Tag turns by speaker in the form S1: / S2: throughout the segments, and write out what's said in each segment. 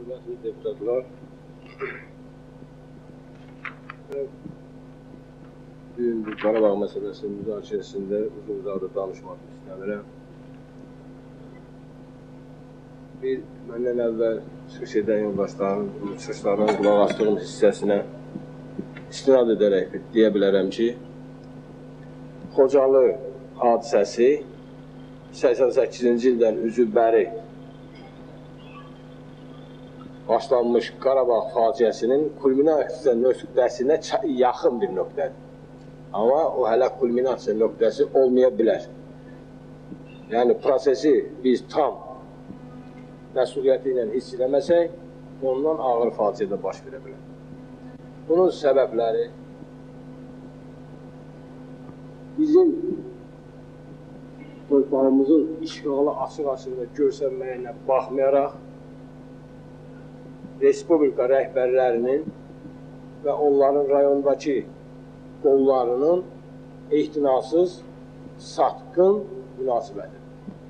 S1: Hörmətli deputatlar, bugün bu Qarabağ məsələsinin müzakirəsində uzun-uzadı danışmaq istəmirəm. Məndən əvvəl çıxış edən yoldaşların, çıxışlarına qulaq asdığım hissəsinə istinad edərək deyə bilərəm ki, Xocalı hadisəsi 88-ci ildən üzübəri başlanmış Qarabağ faciəsinin kulminasiya nöqtəsinə yaxın bir nöqtədir. Amma o hələ kulminasiya nöqtəsi olmaya bilər. Yəni, prosesi biz tam məsuliyyəti ilə hiss eləməsək, ondan ağır faciədə baş verə bilər. Bunun səbəbləri bizim torpağımızın işğalı açıq-açıq görsənməyinə baxmayaraq, Respublika rəhbərlərinin və onların rayondakı qollarının ehtinasız, satqın münasibətidir.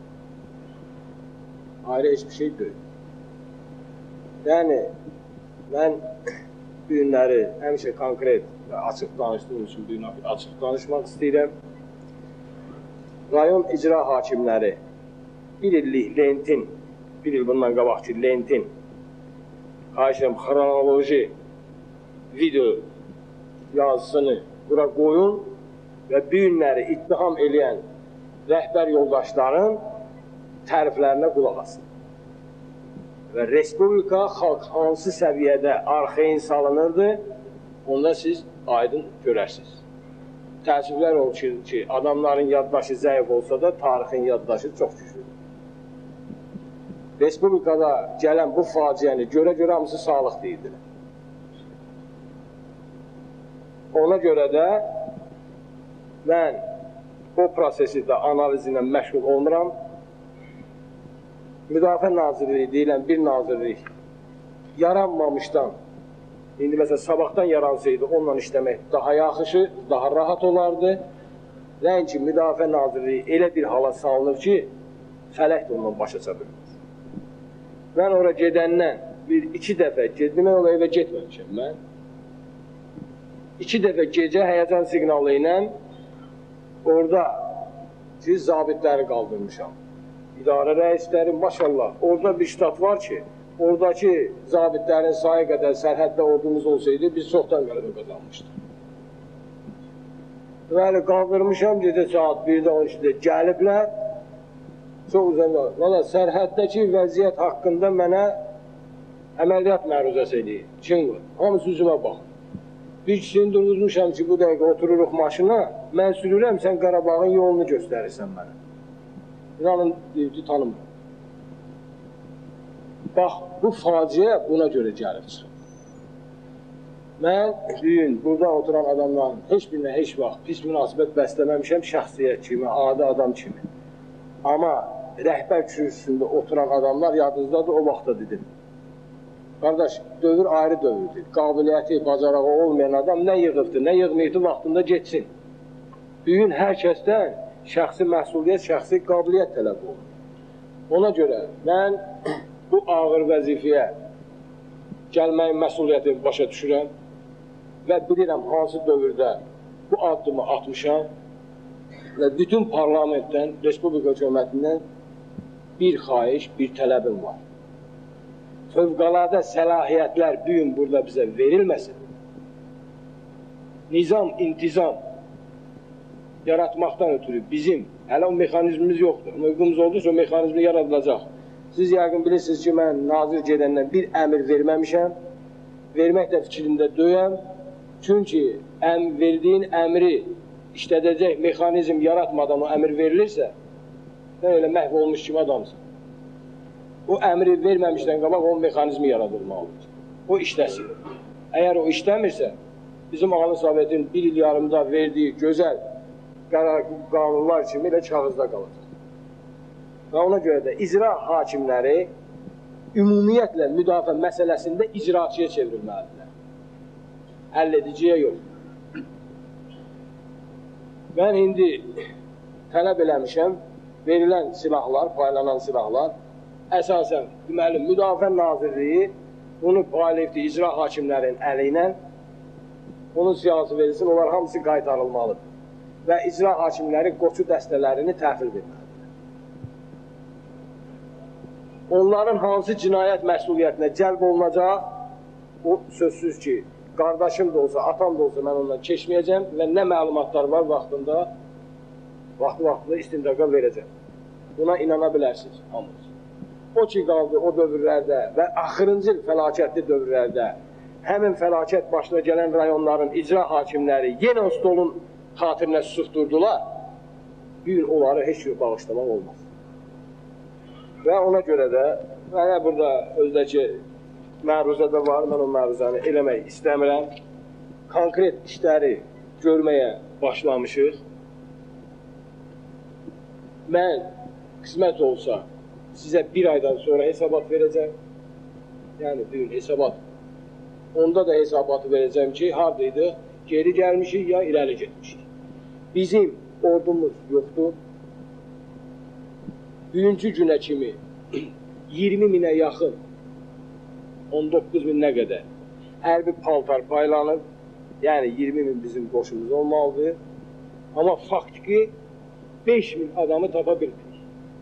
S1: Ayrı heç bir şey deyil. Yəni, mən bu günləri həmişə konkret və açıq danışdığım üçün bu gün açıq danışmaq istəyirəm. Rayon icra hakimləri bir illik lentin, bir il bundan qabaqki lentin xahişəm, xronoloji video yazısını bura qoyun və bu günləri ittiham eləyən rəhbər yoldaşların təriflərinə qulaq asın. Və Respublika xalq hansı səviyyədə arxeyin salınırdı, onda siz aydın görərsiniz. Təəssüflər olur ki, adamların yaddaşı zəif olsa da tarixin yaddaşı çox güclüdür. Respublikada gələn bu faciəni görə-görə hamısı sağlıq deyildir. Ona görə də mən o prosesi də analiz ilə məşğul olmuram. Müdafiə Nazirliyi deyilən bir nazirlik yaranmamışdan, indi məsələn sabahdan yaransaydı onunla işləmək daha yaxşı, daha rahat olardı. Nəinki Müdafiə Nazirliyi elə bir hala salınır ki, fələk də ondan başa çabilir. Mən ora gedəndən iki dəfə, demək ola evə getməmişəm mən. 2 dəfə gecə həyəcan siqnalı ilə orada zabitləri qaldırmışam. İdarə rəisləri, maşallah, orada bir ştat var ki, oradakı zabitlərin sayı qədər sərhəddə ordumuz olsaydı, biz çoxdan qələbə qazanmışdıq. Deməli, qaldırmışam, gecə saat 1-də 13-də gəliblər, çox uzanlar. Valla, sərhəddəki vəziyyət haqqında mənə əməliyyat məruzəsi eləyir. Kim var? Hamısı üzümə baxır. Bir kişini durmuşam ki, bu dəqiqə otururuq maşına, mən sürürəm, sən Qarabağın yolunu göstərirsən mənə. İnanın, tanımıram. Bax, bu faciə buna görə gəlib çıxır. Mən bugün burada oturan adamların heç birinə heç vaxt pis münasibət bəsləməmişəm, şəxsiyyət kimi, adi adam kimi. Amma rəhbər kürsüsündə oturan adamlar yadınızdadır, o vaxtda dedim. Qardaş, dövr ayrı dövrdür. Qabiliyyəti, bacarağı olmayan adam nə yığıbdır, nə yığmayıbdır, vaxtında geçsin. Bugün hər kəsdən şəxsi məsuliyyət, şəxsi qabiliyyət tələb olunur. Ona görə mən bu ağır vəzifəyə gəlməyin məsuliyyətini başa düşürəm və bilirəm hansı dövrdə bu addımı atmışam və bütün parlamentdən, Respublika hökumətindən bir xahiş, bir tələbim var. Fövqəladə səlahiyyətlər bugün burada bizə verilməsin. Nizam, intizam yaratmaqdan ötürü bizim, hələ o mexanizmimiz yoxdur. Mövqümüz olduysa o mexanizmi yaradılacaq. Siz yəqin bilirsiniz ki, mən nazir gedəndən bir əmr verməmişəm, vermək də fikrində döyəm. Çünki verdiyin əmri işlədəcək mexanizm yaratmadan o əmr verilirsə, sən elə məhv olmuş kimi adamsın. O əmri verməmişdən qabaq o mexanizmi yaradılmalıdır. O işləsin. Əgər o işləmirsə, bizim Ali Sovetin bir il yarımda verdiyi gözəl qanunlar kimi elə kağızda qalacaq. Və ona görə də icra hakimləri ümumiyyətlə müdafiə məsələsində icraçıya çevrilməlidirlər. Həll ediciyə yox. Mən indi tələb eləmişəm, verilən silahlar, paylanan silahlar əsasən, deməli, Müdafiə Nazirliyi bunu paylayıbdır icra hakimlərin əli ilə, onun siyasi verilsin, onlar hamısı qaytarılmalıdır və icra hakimləri qoçu dəstələrini təhvil verməlidir. Onların hansı cinayət məsuliyyətinə cəlb olunacaq, o sözsüz ki, qardaşım da olsa, atam da olsa mən ondan keçməyəcəm və nə məlumatlar var vaxtında, vaxtı istintaqa verəcəm. Buna inana bilərsiniz hamınız. O ki qaldı o dövrlərdə və axırıncı fəlakətli dövrlərdə həmin fəlakət başına gələn rayonların icra hakimləri yenə o stolun xatirinə susdurdular, bir gün onları heç bir bağışlamaq olmaz. Və ona görə də, mənə burada özdəki məruzə də var, mən o məruzəni eləmək istəmirəm. Konkret işləri görməyə başlamışıq. Mən qismət olsa, sizə bir aydan sonra hesabat verəcəm. Yəni, bir gün hesabat. Onda da hesabatı verəcəm ki, haradaydı, geri gəlmişik ya irəli getmişik. Bizim ordumuz yoxdur. Bugünkü günə kimi 20 minə yaxın, 19 minə qədər hərbi paltar paylanıb. Yəni, 20 min bizim qoşumuz olmalıdır. Amma faktiki 5 min adamı tapa bildik.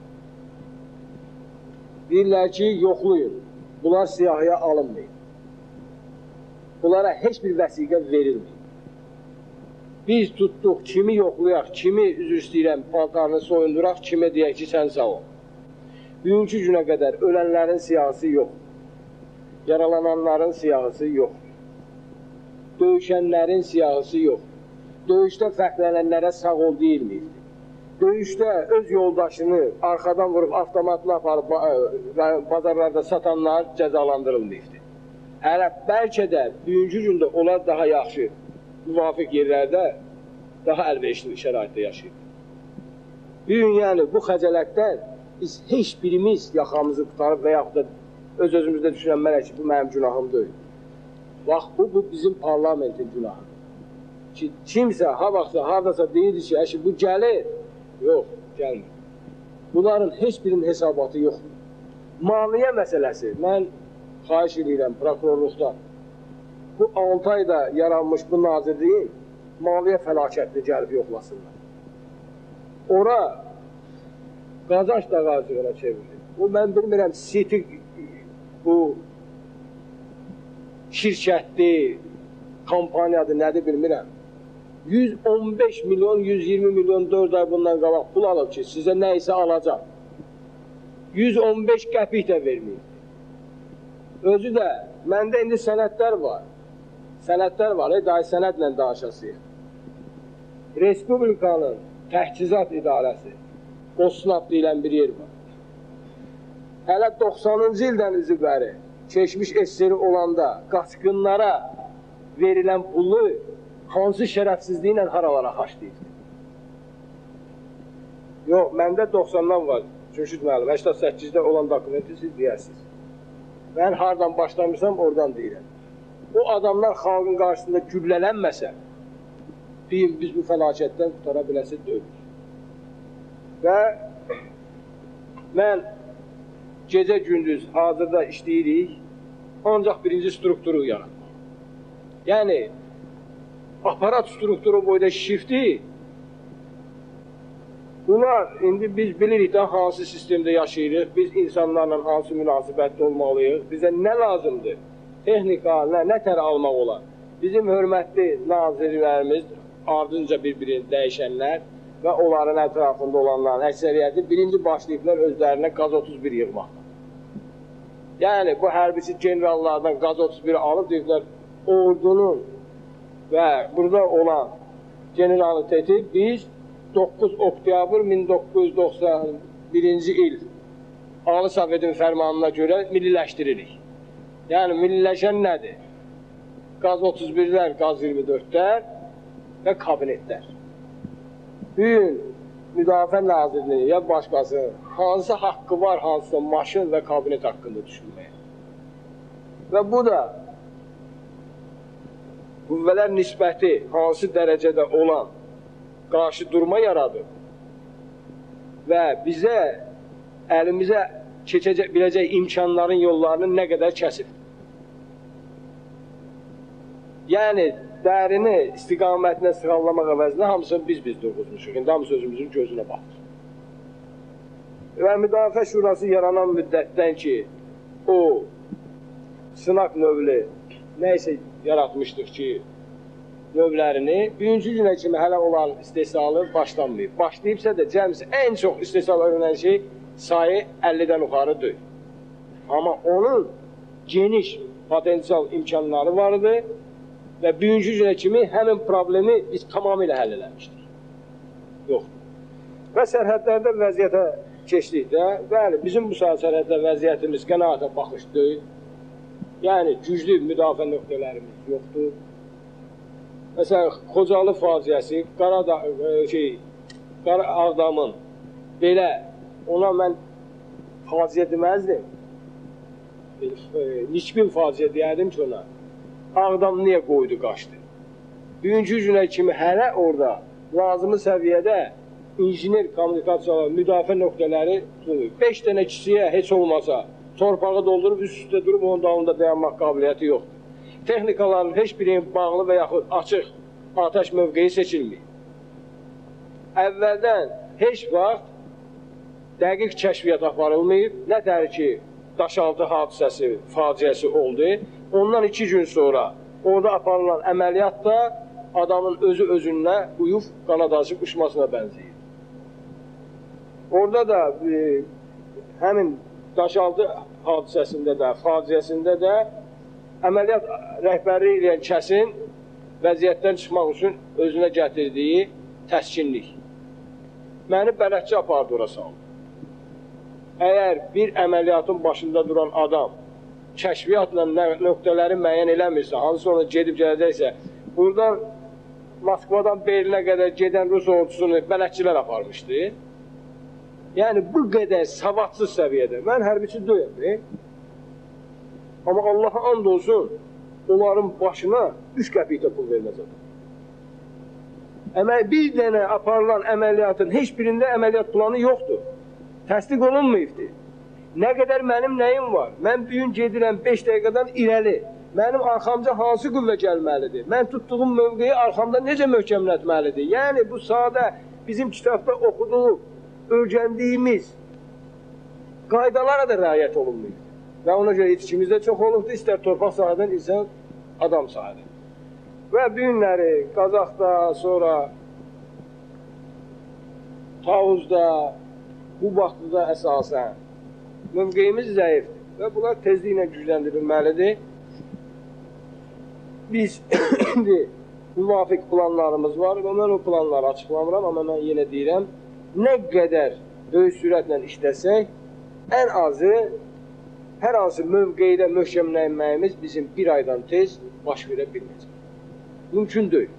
S1: Deyirlər ki, yoxlayın, bunlar siyahıya alınmayın. Bunlara heç bir vəsiqə verilməyib. Biz tutduq, kimi yoxlayaq, kimi, üzr istəyirəm, paltarını soyunduraq, kimi deyək ki, sən sağ ol. Bugünkü günə qədər ölənlərin siyahısı yox. Yaralananların siyahısı yox. Döyüşənlərin siyahısı yox. Döyüşdə fərqlənənlərə sağ ol deyilməyibdir. Döyüşdə öz yoldaşını arxadan vurub avtomatla aparıb bazarlarda satanlar cəzalandırılmayıbdır. Hələ bəlkə də bugünkü gündə onlar daha yaxşı, müvafiq yerlərdə daha əlverişli şəraitdə yaşayır. Bugün yəni bu xəcələtdən biz heç birimiz yaxamızı tutarıb və yaxud da öz-özümüzdə düşünənmələk ki, bu mənim günahım deyil. Bax, bu bizim parlamentin günahıdır. Ki, kimsə, ha vaxtsa, haradasa deyirdi ki, əşi, bu gəlir. Yox, gəlmir. Bunların heç birinin hesabatı yoxdur. Maliyyə məsələsi, mən xahiş edirəm prokurorluqdan. Bu 6 ayda yaranmış bu nazirliyin maliyyə fəlakətini gəlib yoxlasınlar. Ora qazanç dağarcığına çevrilir. Bu, mən bilmirəm, siti bu şirkətdir, kampaniyadır, nədir bilmirəm. 115 milyon, 120 milyon 4 ay bundan qabaq pul alıb ki, sizə nə isə alacaq. 115 qəpik də verməyib. Özü də, məndə indi sənədlər var. Sənədlər var, dahi sənədlə danışasıyıq. Respublikanın Təchizat İdarəsi, Qosnab deyilən bir yer var. Hələ 90-cı ildən üzü bəri, keçmiş eseri olanda qaçqınlara verilən pulu hansı şərəfsizliklə haralara xaçlayır? Yox, məndə 90-dan var, Cünşüd müəllim, 88-də olan dokumenti siz deyərsiniz. Mən hardan başlamışsam, oradan deyirəm. O adamlar xalqın qarşısında güllələnməsə, biz bu fəlakətdən qutara biləsi deyil. Və mən gecə-gündüz hazırda işləyirik, ancaq birinci strukturu yaratmaq. Yəni, aparat strukturu boyda şifti, bunlar, indi biz bilirik də hansı sistemdə yaşayırıq, biz insanlarla hansı münasibətdə olmalıyıq, bizə nə lazımdır, texnika, nə tər almaq olar. Bizim hörmətli nazirlərimiz, ardınca bir-birini dəyişənlər və onların ətrafında olanların əksəriyyəti birinci başlayıblar özlərinə qaz 31 yığmaqla. Yəni, bu hərbiçi generallardan qaz 31 alıb deyiblər, ordunun və burada olan generaliteti biz 9 oktyabr 1991-ci il Ali Sovetin fərmanına görə milliləşdiririk. Yəni, milliləşən nədir? Qaz 31-lər, qaz 24-lər və kabinetlər. Bugün Müdafiə Nazirliyi ya başqası hansı haqqı var, hansısa maşın və kabinet haqqında düşünməyə. Və bu da qüvvələr nisbəti hansı dərəcədə olan qarşı durma yaradır və bizə əlimizə biləcək imkanların yollarını nə qədər kəsib. Yəni, dərini istiqamətinə sığallamaq əvəzinə hamısını biz durğuzmuşuq. İndi hamısı özümüzün gözünə baxır. Və Müdafiə Şurası yaranan müddətdən ki, o sınaq növlü nəysə yaratmışdıq ki, növlərini bugünkü günə kimi hələ olan istehsalı başlanmayıb. Başlayıbsa da cəmsi ən çox istehsal olunan şey sayı 50-dən yuxarı deyil. Amma onun geniş potensial imkanları vardı və bugünkü günə kimi həmin problemi biz tamamilə həll eləmişdik. Yox. Və sərhədlərdə vəziyyətə keçdikdə, bəli, bizim bu saat sərhəddə vəziyyətimiz qənaətə baxış deyil. Yəni, güclü müdafiə nöqtələrimiz yoxdur. Məsələn, Xocalı faciəsi, Ağdamın belə, ona mən faciə deməzdim. Niçbin faciə deyərdim ki ona. Ağdam niyə qoydu, qaçdı? Bugünkü günə kimi hələ orada lazımı səviyyədə injiner kommunikasiyalar, müdafiə nöqtələri tutulur. 5 dənə kişiyə heç olmasa torpağı doldurub, üst-üstə durub onun dalında dayanmaq qabiliyyəti yoxdur. Texnikaların heç birinin bağlı və yaxud açıq atəş mövqeyi seçilməyib. Əvvəldən heç vaxt dəqiq kəşfiyyat aparılmayıb. Nətər ki, Daşaltı hadisəsi, faciəsi oldu. Ondan 2 gün sonra orada aparılan əməliyyat da adamın özü-özünə uyub, qanad açıb uçmasına bənzəyir. Orada da həmin Daşaltı hadisəsində də, faciəsində də əməliyyat rəhbərliyi edən kəsin vəziyyətdən çıxmaq üçün özünə gətirdiyi təskinlik. Məni bələdçi apardı ora saldı. Əgər bir əməliyyatın başında duran adam kəşfiyyatla nöqtələri müəyyən eləmirsə, hansı ona gedib gələcəksə, buradan Moskvadan Berlinə qədər gedən Rus ordusunu bələdçilər aparmışdı. Yəni, bu qədər savadsız səviyyədə. Mən hərbiçi deyəm. Amma Allaha and olsun, onların başına 3 qəpik də pul verməzəm. Bir dənə aparılan əməliyyatın heç birində əməliyyat planı yoxdur. Təsdiq olunmayıbdır. Nə qədər mənim nəyim var? Mən bugün gedirəm 5 dəqiqədən irəli. Mənim arxamca hansı qüvvə gəlməlidir? Mən tutduğum mövqeyi arxamda necə möhkəmlətməlidir? Yəni, bu sadə bizim kitabda oxuduğu, öyrəndiyimiz qaydalara da rəayət olunmayıb. Və ona görə yetişkimiz də çox olubdur, istər torpaq sahədən, istər adam sahədən. Və bu günləri Qazaxda, sonra Tavuzda, bu vaxtda əsasən mövqeyimiz zəifdir və bunlar tezliklə gücləndirilməlidir. Biz indi müvafiq planlarımız var və mən o planları açıqlamıram, amma mən yenə deyirəm, nə qədər böyük sürətlə işləsək, ən azı hər hansı mövqeydə möhkəmlənməyimiz bizim bir aydan tez baş verə bilməyəcək. Mümkün deyil.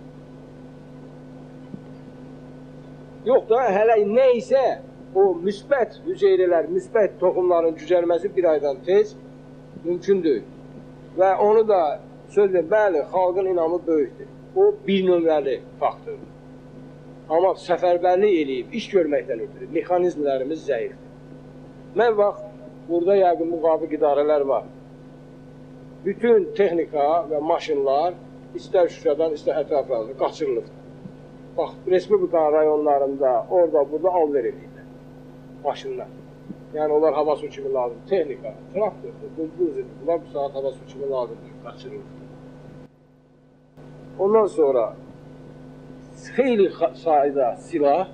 S1: Yox da, hələ nə isə o müsbət hüceyrələr, müsbət toxumların cücərməsi bir aydan tez mümkün deyil. Və onu da söz verir, bəli, xalqın inamı böyükdür. O bir nömrəli faktordur. Amma səfərbərlik eləyib, iş görməkdən ötürü, mexanizmlərimiz zəifdir. Mən vaxt, burada yəqin müvafiq idarələr var. Bütün texnika və maşınlar istər Şuşadan, istər ətraflarında qaçırılıbdır. Bax, Respublika rayonlarında, orada, burada alver edirlər. Maşınlar. Yəni, onlar hava su kimi lazım. Texnika, traktordur, buldozer, bunlar bu saat hava su kimi lazımdır, qaçırılıbdır. Ondan sonra xeyli sayda silah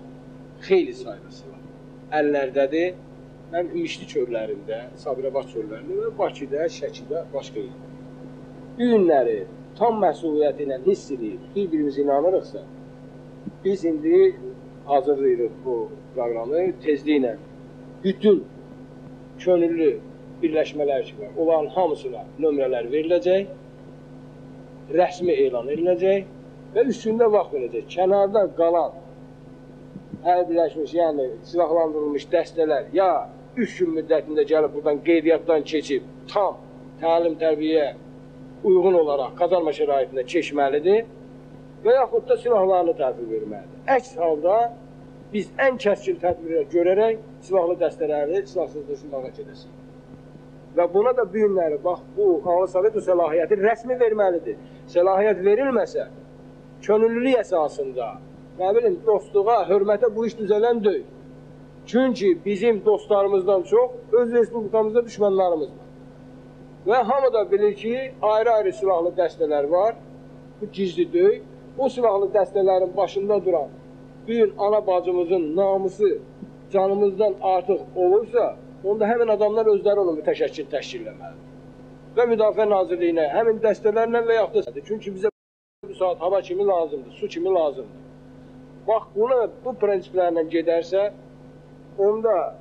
S1: əllərdədir. Mən Mişli çöllərində, Sabirabad çöllərində və Bakıda, Şəkidə, başqa yerdə. Bu günləri tam məsuliyyəti ilə hiss edib, bir-birimiz inanırıqsa, biz indi hazırlayırıq bu proqramı tezliklə bütün könüllü birləşmələr ki var, onların hamısına nömrələr veriləcək, rəsmi elan ediləcək və üstündə vaxt verəcək. Kənarda qalan hərbiləşmiş, yəni silahlandırılmış dəstələr ya 3 gün müddətində gəlib buradan qeydiyyatdan keçib tam təlim-tərbiyə uyğun olaraq kazarma şəraitində keçməlidir və yaxud da silahlarını təhvil verməlidir. Əks halda biz ən kəskin tədbirlər görərək silahlı dəstələri silahsızlaşdırmağa gedəsinik. Və buna da bu günləri, bax, bu Ali Sovet o səlahiyyəti rəsmi verməlidir. Səlahiyyət verilməsə, könüllülük əsasında, nə bilim, dostluğa, hörmətə bu iş düzələn deyil. Çünki bizim dostlarımızdan çox öz respublikamızda düşmənlarımız var. Və hamı da bilir ki, ayrı-ayrı silahlı dəstələr var, bu gizli deyil. O silahlı dəstələrin başında duran bir gün ana bacımızın namusu canımızdan artıq olursa, onda həmin adamlar özləri onu mütəşəkkil təşkil eləməlidir. Və Müdafiə Nazirliyinə, həmin dəstələrlə və yaxud da, çünki bizə bu saat hava kimi lazımdır, su kimi lazımdır. Bax, bu prinsiplərlə gedərsə, onda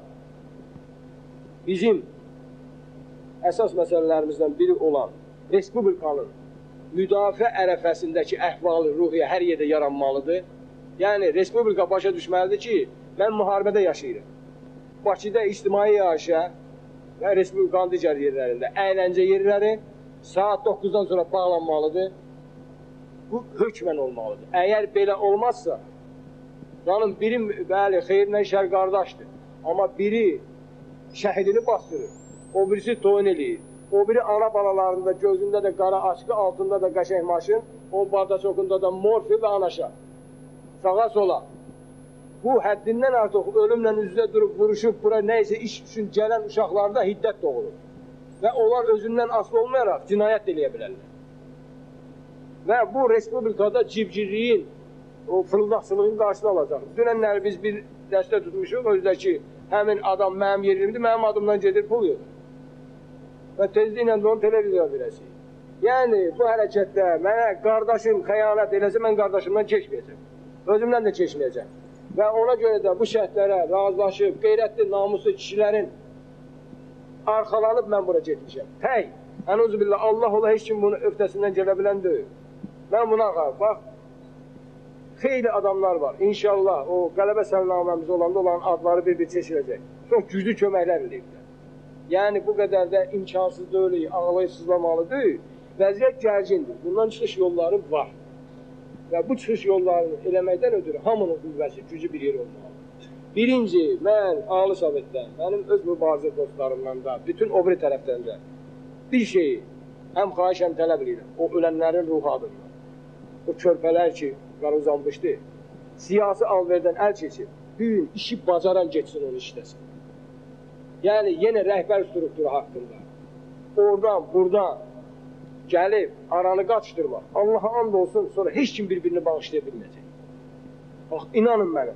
S1: bizim əsas məsələlərimizdən biri olan Respublikanın müdafiə ərəfəsindəki əhvalı, ruhiyyə hər yerdə yaranmalıdır. Yəni, Respublika başa düşməlidir ki, mən müharibədə yaşayırım. Bakıda ictimai yaşaya və Respublikanın digər yerlərində əyləncə yerləri saat 9-dan sonra bağlanmalıdır. Bu hökmən olmalıdır. Əgər belə olmazsa, canım biri, bəli, xeyirlə şər qardaşdır. Amma biri şəhidini bastırır, o birisi toyun eləyir. O biri ana balalarında, gözündə də qara aşkı, altında da qəşəng maşın, o bardacokunda da morfi və anaşa. Sağa sola. Bu həddindən artıq ölümlə üzrə durub, vuruşub, bura nəysə iş üçün gələn uşaqlarda hiddət doğulur. Və onlar özündən asılı olmayaraq cinayət eləyə bilərlər. Və bu Respublikada cibcirliyin, o fırıldaqçılığın qarşısını alacaq. Dünənləri biz bir dəstə tutmuşuq, özdəki həmin adam mənim yerimdir, mənim adımdan gedir, pul yoxdur. Və tezliklə də onu televizora verəsik. Yəni, bu hərəkətdə mənə qardaşım xəyanət eləsə, mən qardaşımdan keçməyəcəm. Özümdən də keçməyəcəm. Və ona görə də bu şərtlərə razılaşıb, qeyrətli, namuslu kişilərin arxalanıb mən bura getmişəm. Tək, ənuzübillah, Allah ola heç kim bunun öhdəsindən gələ bilən deyil. Mən buna qalb, bax, xeyli adamlar var. İnşallah o qələbə səlnaməmiz olanda olan adları bir-bir seçiləcək. Çox güclü köməklər eləyiblər. Yəni, bu qədər də imkansız deyil, ağlayıb sızlamalı deyil. Vəziyyət gərgindir. Bundan çıxış yolları var. Və bu çıxış yollarını eləməkdən ötürü hamının qüvvəsi, gücü bir yer olmalıdır. Birinci, mən Ali Sovetdən, mənim öz mübarizə dostlarımdan da, bütün o biri tərəfdən də bir şeyi həm xahiş, həm tələb edirəm. O ölənlərin ruhu adından. O körpələr ki, qara uzanmışdı, siyasi alverdən əl keçib, bir gün işi bacaran geçsin, onu işləsin. Yəni, yenə rəhbər strukturu haqqında oradan, buradan gəlib, aranı qaçdırmaq. Allaha and olsun, sonra heç kim bir-birini bağışlaya bilməyəcək. Bax, inanın mənə.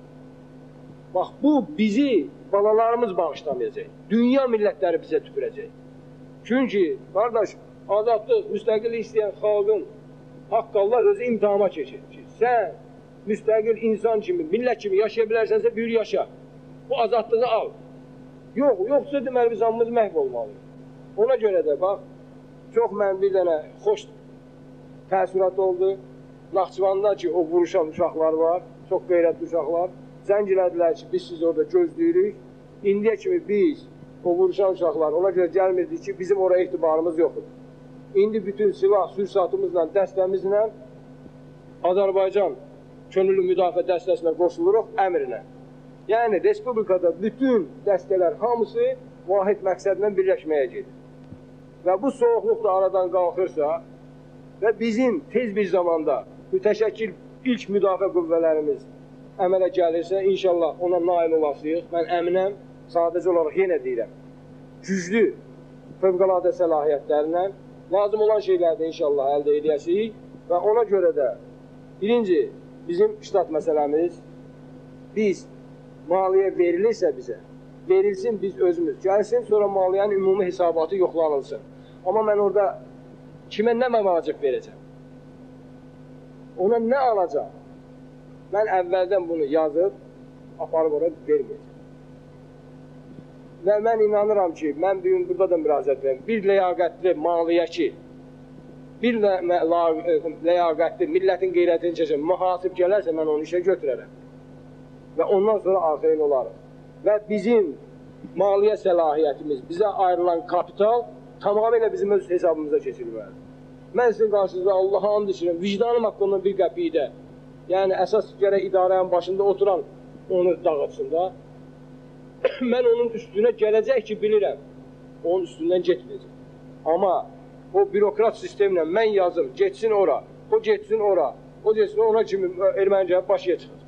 S1: Bax, bu bizi balalarımız bağışlamayacaq. Dünya millətləri bizə tüpürəcək. Çünki, qardaş, azadlıq, müstəqillik istəyən xalqın haqqallar özü imtihama keçir. Sən müstəqil insan kimi, millət kimi yaşaya bilərsənsə, büyür yaşa. Bu azadlığı al. Yoxsa deməli biz hamımız məhv olmalıyıq. Ona görə də, bax, çox mən bir dənə xoş təəssürat oldu. Naxçıvanda ki, o vuruşan uşaqlar var, çox qeyrətli uşaqlar. Zəng elədilər ki, biz sizi orada gözləyirik. İndiyə kimi biz, o vuruşan uşaqlar, ona görə gəlmirdik ki, bizim oraya etibarımız yoxdur. İndi bütün silah, sürsatımızla, dəstəmizlə Azərbaycan könüllü müdafiə dəstəsinə qoşuluruq əmrinə. Yəni, Respublikada bütün dəstələr hamısı vahid məqsədlə birləşməyə gedir. Və bu soğuqluq da aradan qalxırsa və bizim tez bir zamanda mütəşəkkil ilk müdafiə qüvvələrimiz əmələ gəlirsə, inşallah ona nail olasıyıq. Mən əminəm, sadəcə olaraq yenə deyirəm, güclü fövqəladə səlahiyyətlərlə lazım olan şeyləri də inşallah əldə edəsiyik və ona görə də birinci, bizim ştat məsələmiz, biz maliyyə verilirsə bizə, verilsin biz özümüz, gəlsin, sonra maliyyənin ümumi hesabatı yoxlanılsın. Amma mən orada kimə nə məvacib verəcəm? Ona nə alacaq? Mən əvvəldən bunu yazıb, aparıb oraya verməyəcəm. Və mən inanıram ki, mən bir gün burada da müraciət verim, bir ləyaqətli maliyyəçi, bir ləyaqətli millətin qeyrətini çəkəcəm, mühasib gələrsə mən onu işə götürərəm. Və ondan sonra arxayın olarıq. Və bizim maliyyə səlahiyyətimiz, bizə ayrılan kapital tamamilə bizim öz hesabımıza keçirilməlidir. Mən sizin qarşınızda Allah'a and içirəm, vicdanım haqqında bir qəpiyi də, yəni əsas gərək idarənin başında oturan onu dağıtsın da. Mən onun üstünə gələcək ki, bilirəm, onun üstündən getməyəcək. Amma o bürokrat sistemlə mən yazım, getsin ora, o getsin ora, o getsin ona kimi ermənicənin başıya çıxacaq.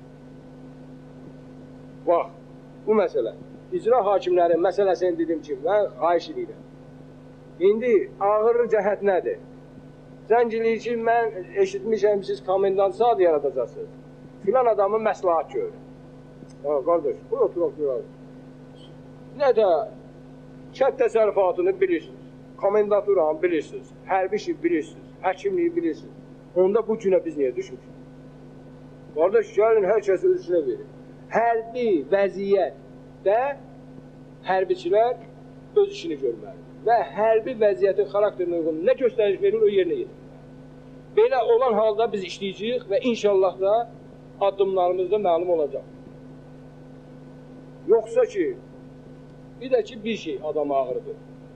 S1: Bax, bu məsələ. İcra hakimləri məsələsini dedim ki, mən xahiş edirəm. İndi ağır cəhət nədir? Zənciliyi ki, mən eşitmişəm, siz komendant saat yaradacaqsınız. Filan adamın məsləhət görür. Qardaş, bu oturaq. Nə də kənd təsərrüfatını bilirsiniz, komendaturanı bilirsiniz, hərbi işi bilirsiniz, həkimliyi bilirsiniz. Onda bu günə biz niyə düşmüşük? Qardaş, gəlin, hər kəs özünə verir. Hərbi vəziyyətdə hərbiçilər öz işini görməlidir. Və hərbi vəziyyətin xarakterinə uyğun nə göstəriş verir, o yerinə yetirir. Belə olan halda biz işləyəcəyik və inşallah da addımlarımızda məlum olacaq. Yoxsa ki, bir də ki, bir şey adam ağırdır.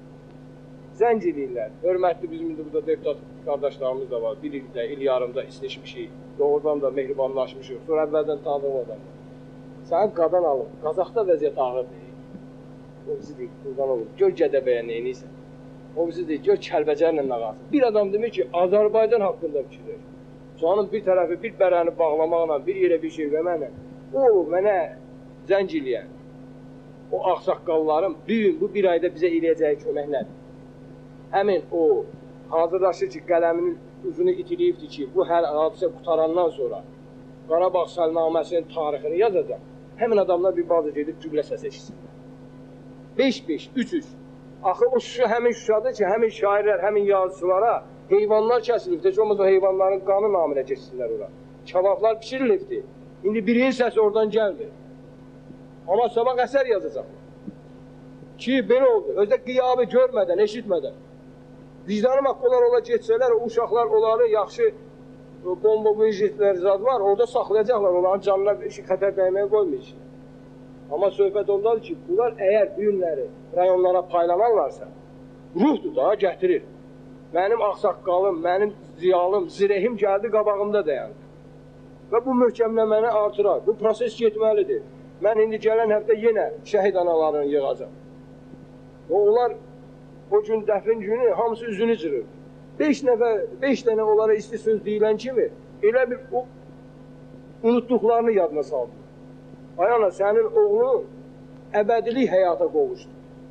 S1: Zənc eləyirlər. Hörmətli bizim indi burada deputat qardaşlarımız da var. Bir ildə, il yarımda isleşmişik. Doğrudan da mehribanlaşmışıq. Sonra əvvəldən tanıdığım adamlar. Sənin qadan alın. Qazaxda vəziyyət ağır deyil. O bizi deyil, qurban olur. Gör Gədəbəyə neyniysən. O bizi deyil, gör Kəlbəcərlə nağasın. Bir adam demək ki, Azərbaycan haqqında fikirdir. Canım bir tərəfi, bir bərəni bağlamaqla, bir yerə bir şey verməklə. O, mənə zənc eləyən, o ağsaqqalların bu bir ayda bizə eləyəcəyi kömək nədir? Həmin o hazırlaşır ki, qələminin uzunu itiliyibdir ki, bu hər hadisə qutarandan sonra Qarabağ səlnaməsinin tarixini yazacaq. Həmin adamlar bir bazı gedib cümlə səs eşitsinlər. 5-5, 3-3. Axı o Şuşa həmin Şuşadır ki, həmin şairlər, həmin yazıçılara heyvanlar kəsilib. Heç olmaz o heyvanların qanı naminə keçsinlər ora. Kebablar pişirilibdir. İndi birinin səsi oradan gəlmir. Amma sabah əsər yazacaq. Ki, belə oldu. Özdə qiyabı görmədən, eşitmədən. Vicdanım haqqı ola getsələr, o uşaqlar onları yaxşı bomba jetlər zad var, orada saxlayacaqlar, onların canına xətər dəyməyə qoymayacaq. Amma söhbət ondadır ki, bunlar əgər bu günləri rayonlara paylanarlarsa, ruhdur da, gətirir. Mənim ağsaqqalım, mənim ziyalım, zirehim gəldi, qabağımda dayandı. Və bu möhkəmləməni artırar. Bu proses getməlidir. Mən indi gələn həftə yenə şəhid analarını yığacam. Onlar o gün dəfin günü hamısı üzünü cırır. 5 dənə onlara isti söz deyilən kimi elə bir o unutduqlarını yadına saldı. Ay ana, sənin oğlun əbədilik həyata qovuşdu.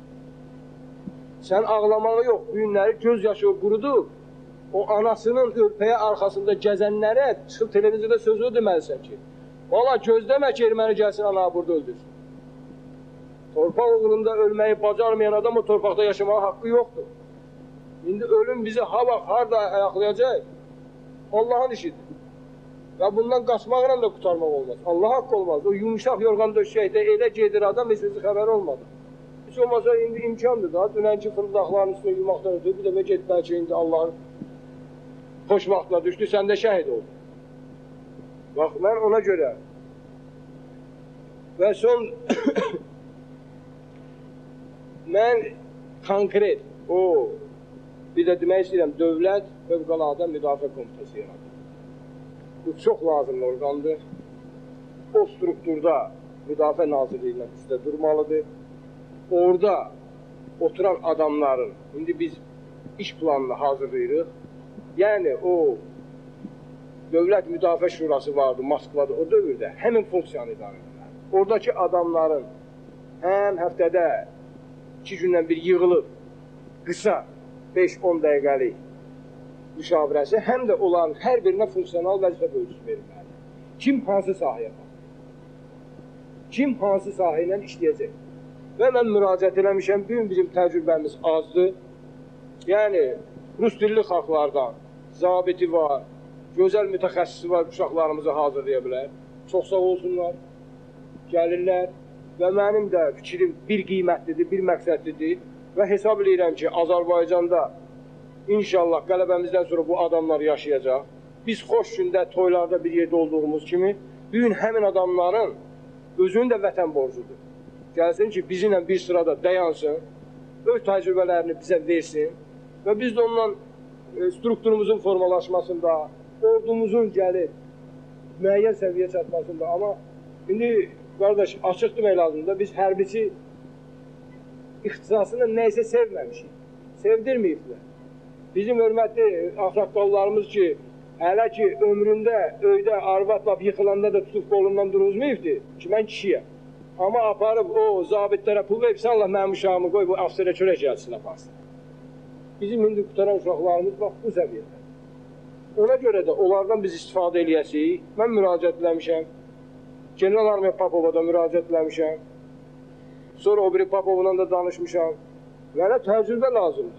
S1: Sən ağlamağı yox, bu günləri göz yaşı qurudub, o anasının örpəyə arxasında gəzənlərə çıxıb televiziyada sözü deməlisən ki, valla gözləmə ki, erməni gəlsin, ana burada öldürsün. Torpaq uğrunda ölməyi bacarmayan adam o torpaqda yaşamağa haqqı yoxdur. İndi ölüm bizi ha vaxt, harada ayaqlayacaq? Allahın işidir. Və bundan qaçmaqla da qutarmaq olmaz. Allah haqqı olmaz. O yumuşaq yorğan döşəkdə elə gedir adam, heç özü xəbər olmadı. Heç olmasa indi imkandır da, dünənki fırıldaqların üstünə yumaqdan ötürü, bir də get bəlkə indi Allahın xoş vaxtına düşdü, sən də şəhid oldun. Bax, mən ona görə və son mən konkret bir də demək istəyirəm, Dövlət Fövqəladə Müdafiə Komitəsi yaradır. Bu çox lazımlı orqandır. O strukturda Müdafiə Nazirliyinin üstə durmalıdır. Orada oturan adamların, indi biz iş planını hazırlayırıq. Yəni o Dövlət Müdafiə Şurası vardı Moskvada o dövrdə, həmin funksiyanı idarə edirlər. Oradakı adamların həm həftədə 2 gündən bir yığılıb, qısa 5-10 dəqiqəlik müşavirəsi, həm də onların hər birinə funksional vəzifə bölgüsü verilməlidir. Kim hansı sahəyə baxır? Kim hansı sahə ilə işləyəcək? Və mən müraciət eləmişəm, bugün bizim təcrübəmiz azdır. Yəni, rus dilli xalqlardan zabiti var, gözəl mütəxəssisi var, uşaqlarımızı hazırlaya bilər. Çox sağ olsunlar, gəlirlər və mənim də fikrim bir qiymətlidir, bir məqsədlidir və hesab edirəm ki, Azərbaycanda İnşallah qələbəmizdən sonra bu adamlar yaşayacaq. Biz xoş gündə, toylarda bir yerdə olduğumuz kimi, bugün həmin adamların özünün də vətən borcudur. Gəlsin ki, bizimlə bir sırada dayansın, öz təcrübələrini bizə versin və biz də ondan strukturumuzun formalaşmasında, ordumuzun gəlib müəyyən səviyyə çatmasında, amma İndi qardaş, açıq demək lazımdır. Biz hərbiçi ixtisasını nəysə sevməmişik. Sevdirməyiblər. Bizim hörmətli axraqqallarımız ki, hələ ki ömründə öydə arvatla yıxılanda da tutub qolundan duruzmayıbdır ki, mən kişiyəm. Amma aparıb o zabitlərə pul verib, sən Allah mənim uşağımı qoy, bu afsərə çörək gəlsin aparsın. Bizim indi qutaran uşaqlarımız bax bu səviyyədə. Ona görə də onlardan biz istifadə eləyəsik. Mən müraciət eləmişəm. General Armiya Popova da müraciət eləmişəm. Sonra o biri Popovla da danışmışam. Mənə təcrübə lazımdır.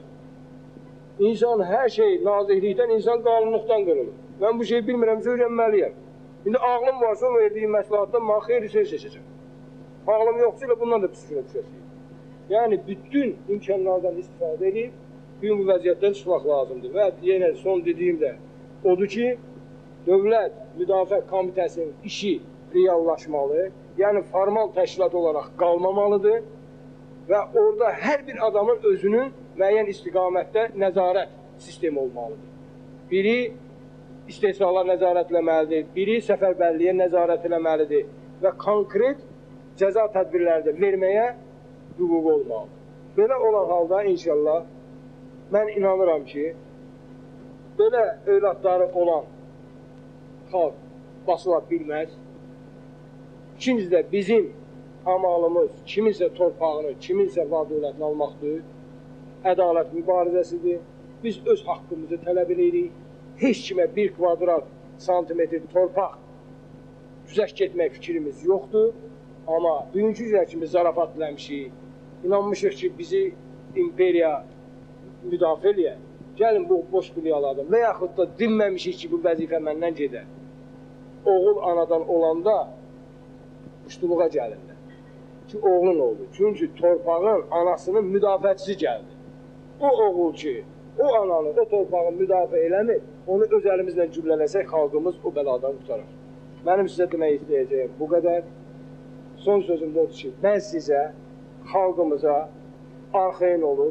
S1: İnsan hər şey naziklikdən, insan qanunluqdan qırılır. Mən bu şeyi bilmirəmsə öyrənməliyəm. İndi ağlım varsa o verdiyi məsləhətdən mən xeyli şey seçəcəm. Ağlım yoxsa ilə bundan da pis günə düşəsiyim. Yəni, bütün imkanlardan istifadə edib, bu vəziyyətdən çıxmaq lazımdır. Və yenə son dediyim də odur ki, Dövlət Müdafiə Komitəsinin işi reallaşmalı, yəni formal təşkilat olaraq qalmamalıdır və orada hər bir adamın özünün müəyyən istiqamətdə nəzarət sistemi olmalıdır. Biri istehsalar nəzarət eləməlidir, biri səfərbərliyə nəzarət eləməlidir və konkret cəza tədbirləri də verməyə hüquq olmalıdır. Belə olan halda inşallah mən inanıram ki, belə övladları olan xalq basıla bilməz. İkincisi də bizim amalımız kiminsə torpağını, kiminsə var-dövlətini almaqdır, ədalət mübarizəsidir. Biz öz haqqımızı tələb edirik. Heç kimə 1 kvadrat santimetr torpaq güzəşt etmək fikrimiz yoxdur. Amma bugünkü üzrə kimi zarafat eləmişik, inanmışıq ki, bizi imperiya müdafiə eləyər. Gəlin bu boş qulyalardan və yaxud da dinməmişik ki, bu vəzifə məndən gedər. Oğul anadan olanda uçduluğa gəlirlər ki, oğlun oldu. Çünki torpağın anasının müdafiəçisi gəldi. O oğul ki, o ananı, o torpağın müdafiə eləmir, onu öz əlimizlə güllələsək, xalqımız o bəladan qutarar. Mənim sizə demək istəyəcəyim bu qədər. Son sözüm də odur ki, mən sizə, xalqımıza arxain olub,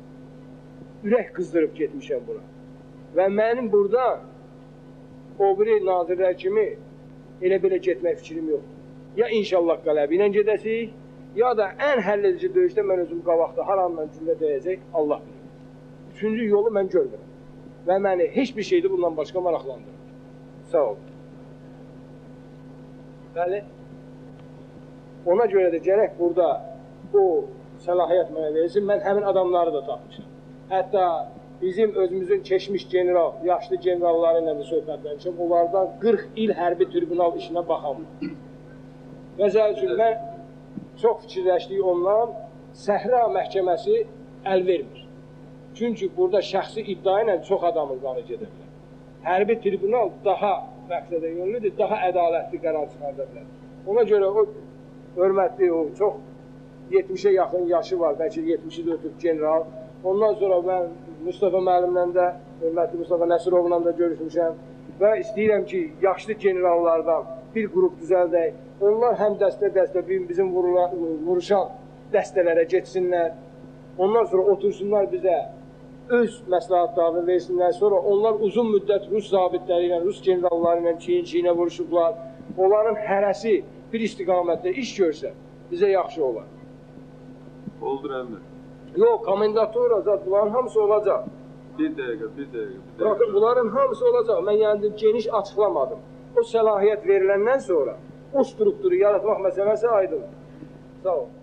S1: ürək qızdırıb getmişəm bura. Və mənim burada o biri nazirlər kimi elə-belə getmək fikrim yoxdur. Ya inşallah qələbi ilə gedəsik, ya da ən həlledici döyüşdə mən özüm qabaqda har andan cümlə deyəcək, Allah bilir. Üçüncü yolu mən görmürəm. Və məni heç bir şeydə bundan başqa maraqlandırır. Sağ olun. Bəli. Ona görə də gərək burada o səlahiyyət mənə verilsin, mən həmin adamları da tapmışam. Hətta bizim özümüzün keçmiş general, yaşlı generalları ilə də söhbətləmişəm, onlardan 40 il hərbi tribunal işinə baxamam. Məsəl üçün, mən çox fikirləşdik ondan, Səhra məhkəməsi əl vermir. Çünki burada şəxsi iddia ilə çox adamın qanı gedə bilər. Hərbi tribunal daha məqsədə yönlüdür, daha ədalətli qərar çıxarda bilər. Ona görə o hörmətli, o çox 70-ə yaxın yaşı var, bəlkə 70-i də ötüb general. Ondan sonra mən Mustafa müəllimlə də, hörmətli Mustafa Nəsirovla da görüşmüşəm və istəyirəm ki, yaşlı generallardan bir qrup düzəldək. Onlar həm dəstə-dəstə bizim vuruşan dəstələrə getsinlər. Ondan sonra otursunlar bizə öz məsləhətlərini versinlər. Sonra onlar uzun müddət Rus zabitləri ilə, Rus generalları ilə çiyin-çiyinə vuruşublar. Onların hərəsi bir istiqamətdə iş görsə, bizə yaxşı olar.
S2: Oldur əmr.
S1: Yox, komendatura zat, bunların hamısı olacaq.
S2: Bir dəqiqə.
S1: Baxın, bunların hamısı olacaq. Mən yəni geniş açıqlamadım. O səlahiyyət veriləndən sonra o strukturu yaratmaq məsələsi aydındır. Sağ olun.